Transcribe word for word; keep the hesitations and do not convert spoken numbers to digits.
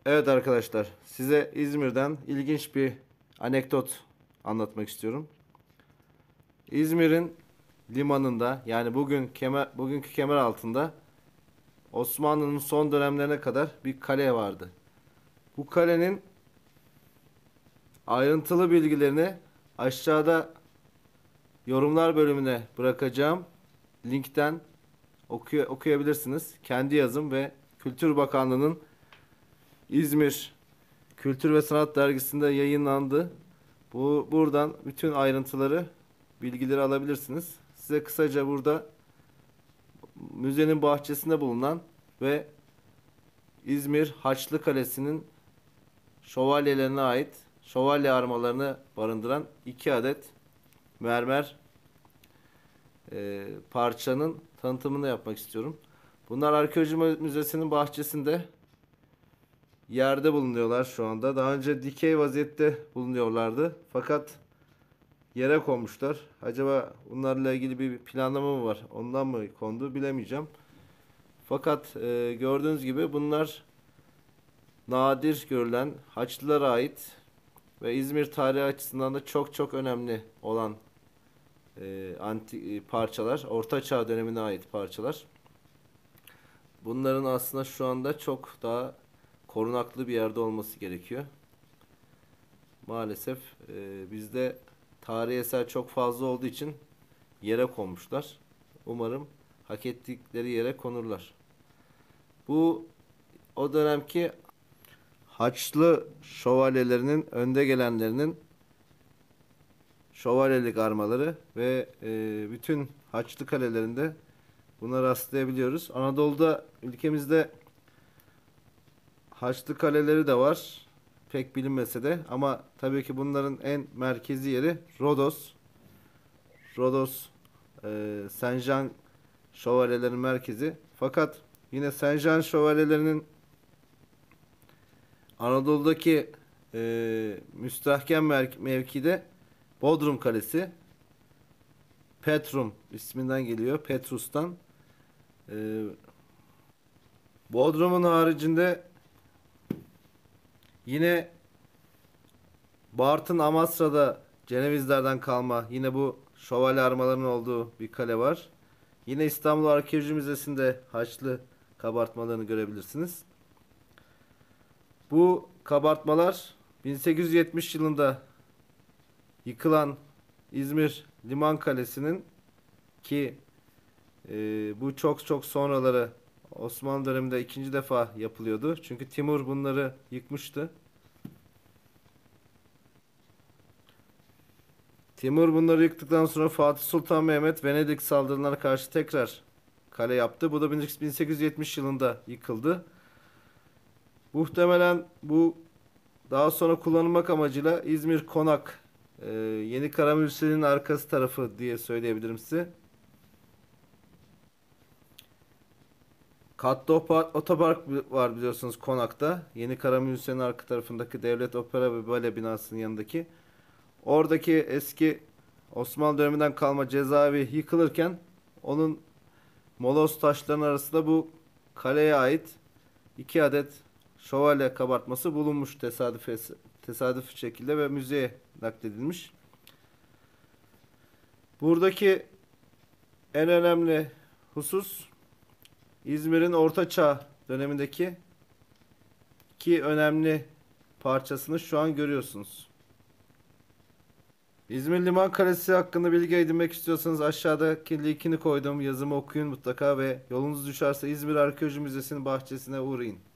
Evet arkadaşlar, size İzmir'den ilginç bir anekdot anlatmak istiyorum. İzmir'in limanında, yani bugün kemer, bugünkü kemer altında Osmanlı'nın son dönemlerine kadar bir kale vardı. Bu kalenin ayrıntılı bilgilerini aşağıda yorumlar bölümüne bırakacağım linkten okuy okuyabilirsiniz. Kendi yazım ve Kültür Bakanlığı'nın İzmir Kültür ve Sanat Dergisi'nde yayınlandı. Bu buradan bütün ayrıntıları, bilgileri alabilirsiniz. Size kısaca burada müzenin bahçesinde bulunan ve İzmir Haçlı Kalesi'nin şövalyelerine ait şövalye armalarını barındıran iki adet mermer e, parçanın tanıtımını yapmak istiyorum. Bunlar Arkeoloji Müzesi'nin bahçesinde yerde bulunuyorlar şu anda. Daha önce dikey vaziyette bulunuyorlardı. Fakat yere konmuşlar. Acaba bunlarla ilgili bir planlama mı var? Ondan mı kondu bilemeyeceğim. Fakat e, gördüğünüz gibi bunlar nadir görülen, Haçlılara ait ve İzmir tarihi açısından da çok çok önemli olan e, anti e, parçalar. Orta Çağ dönemine ait parçalar. Bunların aslında şu anda çok daha korunaklı bir yerde olması gerekiyor. Maalesef e, bizde tarihi eser çok fazla olduğu için yere konmuşlar. Umarım hak ettikleri yere konurlar. Bu o dönemki Haçlı şövalyelerinin önde gelenlerinin şövalyelik armaları ve e, bütün Haçlı kalelerinde buna rastlayabiliyoruz. Anadolu'da, ülkemizde Haçlı kaleleri de var. Pek bilinmese de, ama tabii ki bunların en merkezi yeri Rodos. Rodos e, Saint-Jean şövalyelerin merkezi. Fakat yine Saint-Jean şövalyelerinin Anadolu'daki e, müstahkem mevkide Bodrum Kalesi. Petrum isminden geliyor. Petrus'tan. E, Bodrum'un haricinde yine Bartın Amasra'da Cenevizlerden kalma yine bu şövalye armalarının olduğu bir kale var. Yine İstanbul Arkeoloji Müzesi'nde Haçlı kabartmalarını görebilirsiniz. Bu kabartmalar bin sekiz yüz yetmiş yılında yıkılan İzmir Liman Kalesi'nin ki e, bu çok çok sonraları Osmanlı döneminde ikinci defa yapılıyordu. Çünkü Timur bunları yıkmıştı. Timur bunları yıktıktan sonra Fatih Sultan Mehmet Venedik saldırılarına karşı tekrar kale yaptı. Bu da bin sekiz yüz yetmiş yılında yıkıldı. Muhtemelen bu daha sonra kullanılmak amacıyla İzmir Konak, e, Yeni Karamürsel'in arkası tarafı diye söyleyebilirim size. Katlı Otopark var biliyorsunuz Konak'ta. Yeni Karamürsel'in arka tarafındaki Devlet Opera ve Bale binasının yanındaki. Oradaki eski Osmanlı döneminden kalma cezaevi yıkılırken onun moloz taşlarının arasında bu kaleye ait iki adet şövalye kabartması bulunmuş tesadüf tesadüf şekilde ve müzeye nakledilmiş. Buradaki en önemli husus İzmir'in Orta Çağ dönemindeki iki önemli parçasını şu an görüyorsunuz. İzmir Liman Kalesi hakkında bilgi edinmek istiyorsanız aşağıdaki linkini koydum. Yazımı okuyun mutlaka ve yolunuz düşerse İzmir Arkeoloji Müzesi'nin bahçesine uğrayın.